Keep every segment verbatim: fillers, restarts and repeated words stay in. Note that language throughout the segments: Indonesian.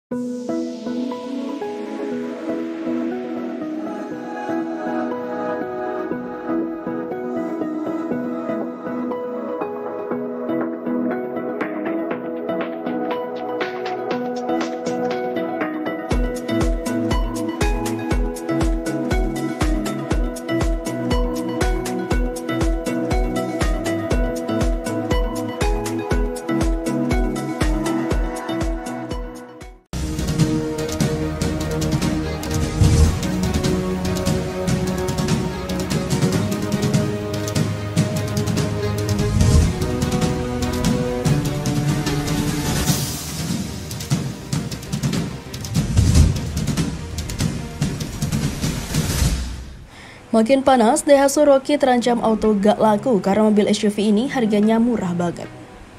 Makin panas, Daihatsu Rocky terancam auto gak laku karena mobil S U V ini harganya murah banget.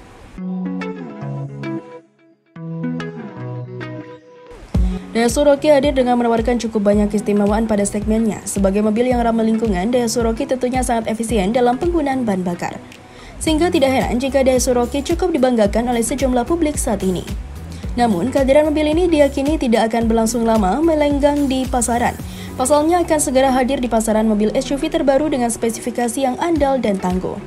Daihatsu Rocky hadir dengan menawarkan cukup banyak keistimewaan pada segmennya. Sebagai mobil yang ramah lingkungan, Daihatsu Rocky tentunya sangat efisien dalam penggunaan bahan bakar. Sehingga tidak heran jika Daihatsu Rocky cukup dibanggakan oleh sejumlah publik saat ini. Namun, kehadiran mobil ini diyakini tidak akan berlangsung lama melenggang di pasaran. Pasalnya akan segera hadir di pasaran mobil S U V terbaru dengan spesifikasi yang andal dan tangguh.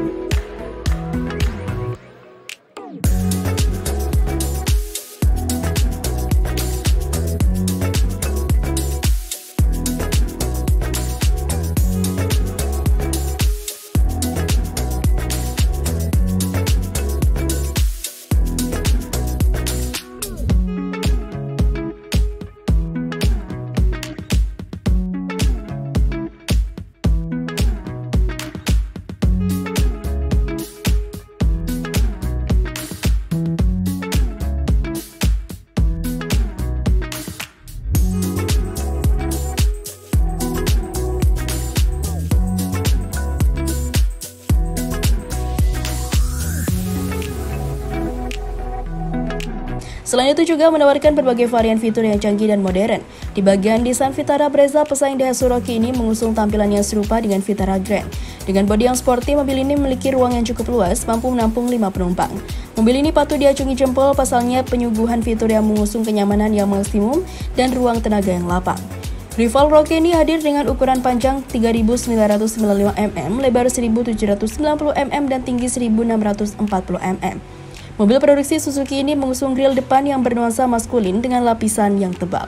Selain itu juga menawarkan berbagai varian fitur yang canggih dan modern. Di bagian desain Vitara Brezza, pesaing Daihatsu Rocky ini mengusung tampilan yang serupa dengan Vitara Grand. Dengan bodi yang sporty, mobil ini memiliki ruang yang cukup luas, mampu menampung lima penumpang. Mobil ini patut diacungi jempol, pasalnya penyuguhan fitur yang mengusung kenyamanan yang maksimum dan ruang tenaga yang lapang. Rival Rocky ini hadir dengan ukuran panjang tiga ribu sembilan ratus sembilan puluh lima milimeter, lebar seribu tujuh ratus sembilan puluh milimeter, dan tinggi seribu enam ratus empat puluh milimeter. Mobil produksi Suzuki ini mengusung grill depan yang bernuansa maskulin dengan lapisan yang tebal.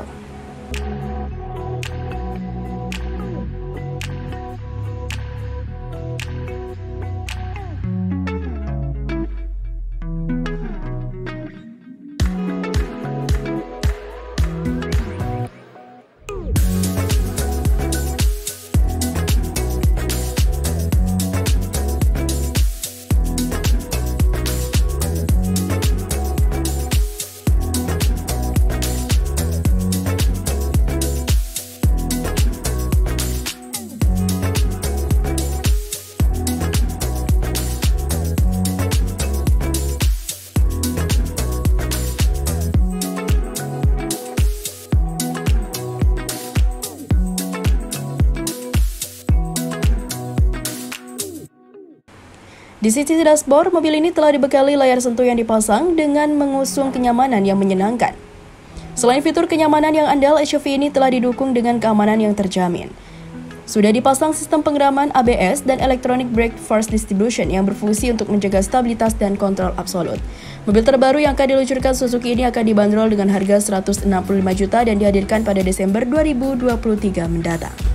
Di sisi dashboard, mobil ini telah dibekali layar sentuh yang dipasang dengan mengusung kenyamanan yang menyenangkan. Selain fitur kenyamanan yang andal, S U V ini telah didukung dengan keamanan yang terjamin. Sudah dipasang sistem pengereman A B S dan Electronic Brake Force Distribution yang berfungsi untuk menjaga stabilitas dan kontrol absolut. Mobil terbaru yang akan diluncurkan Suzuki ini akan dibanderol dengan harga seratus enam puluh lima juta dan dihadirkan pada Desember dua ribu dua puluh tiga mendatang.